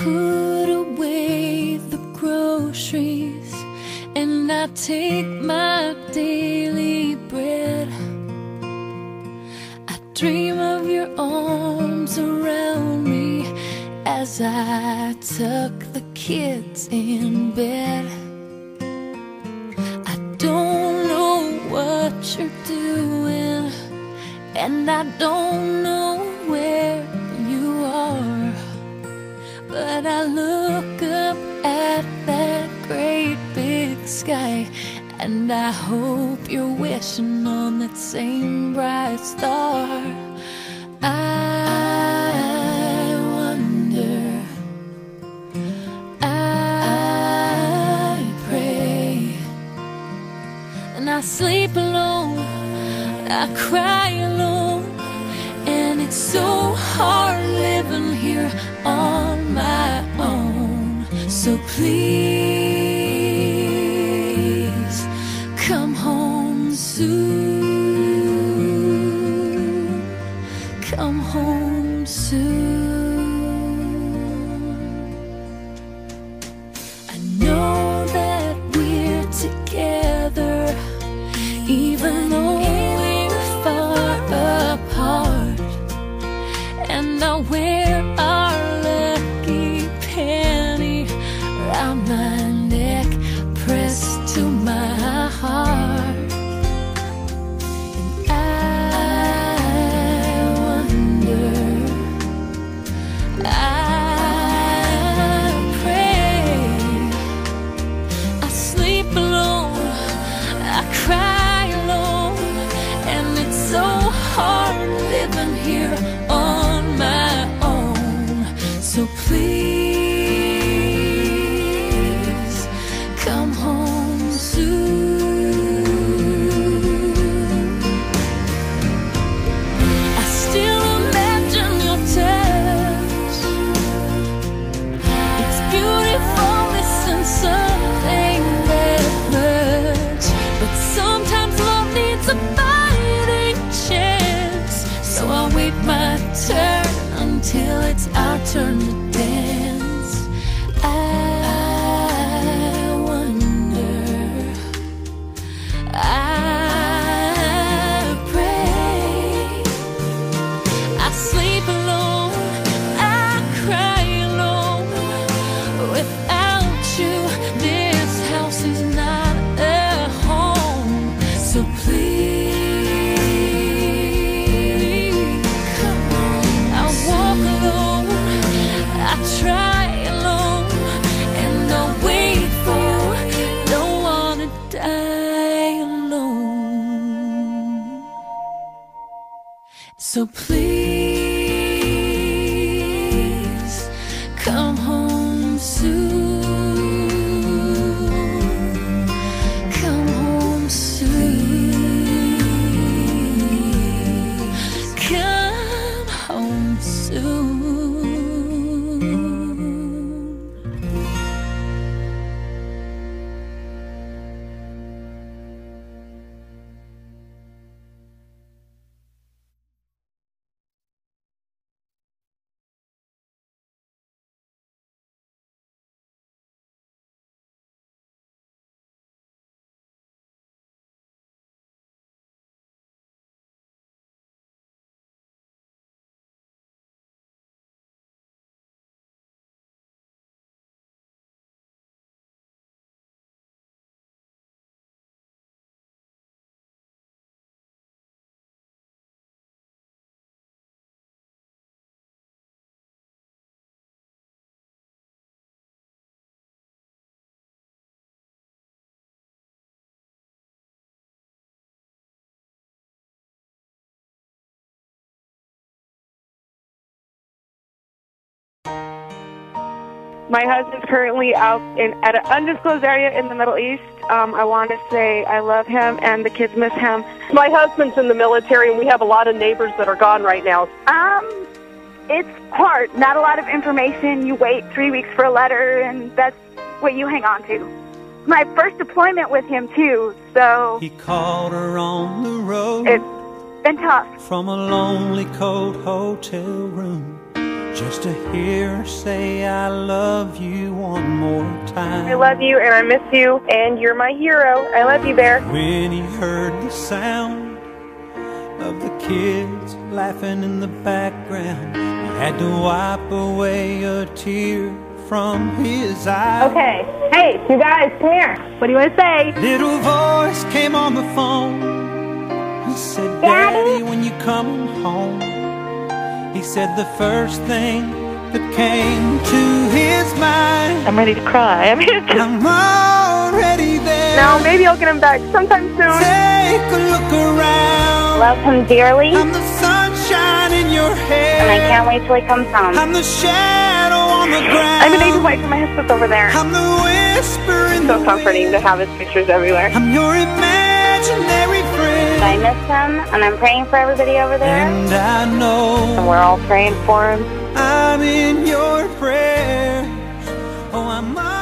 put away the groceries and I take my daily bread. I dream of your arms around me as I tuck the kids in bed. I don't know what you're doing, and I don't know where you are, but I look up at that great big sky, and I hope you're wishing on that same bright star. I wonder, I pray, and I sleep alone, I cry alone, and it's so hard living here on my own. So please come home soon, come home soon. I know that we're together, even though we're far apart, and I'll wear our lucky penny round my neck, pressed to my heart. And I wonder, I pray, I sleep alone, I cry alone, and it's so hard living here on my own. So please come home soon. I still imagine your touch. It's beautiful, missing something that much, but sometimes love needs a fighting chance. So I'll wait my turn until it's our turn to dance. I wonder, I pray, I sleep alone, I cry alone. Without you, this house is not a home. So please come on. I walk alone, I try alone, and I'll wait for you. Don't wanna die alone. So please come home soon, come home soon, come home soon. My husband's currently out at an undisclosed area in the Middle East. I want to say I love him and the kids miss him. My husband's in the military, and we have a lot of neighbors that are gone right now. It's hard. Not a lot of information. You wait 3 weeks for a letter, and that's what you hang on to. My first deployment with him, too, so He called her on the road. it's been tough. From a lonely, cold hotel room. just to hear her say I love you one more time. I love you and I miss you, and you're my hero. I love you, Bear. When he heard the sound of the kids laughing in the background, he had to wipe away a tear from his eye. Okay, hey, you guys, come here. What do you want to say? Little voice came on the phone. He said, Daddy, when you coming home? He said the first thing that came to his mind. I'm ready to cry. I'm already there. No, maybe I'll get him back sometime soon. Take a look around. Love him dearly, I'm the sunshine in your hair, and I can't wait till he comes home. I'm the shadow on the ground. I'm an Navy wife and my husband's over there. I'm the whisper in So the comforting to wind. have his pictures everywhere. I'm your imaginary friend, I miss him, and I'm praying for everybody over there. and I know And we're all praying for him. I'm in your prayers. Oh, I'm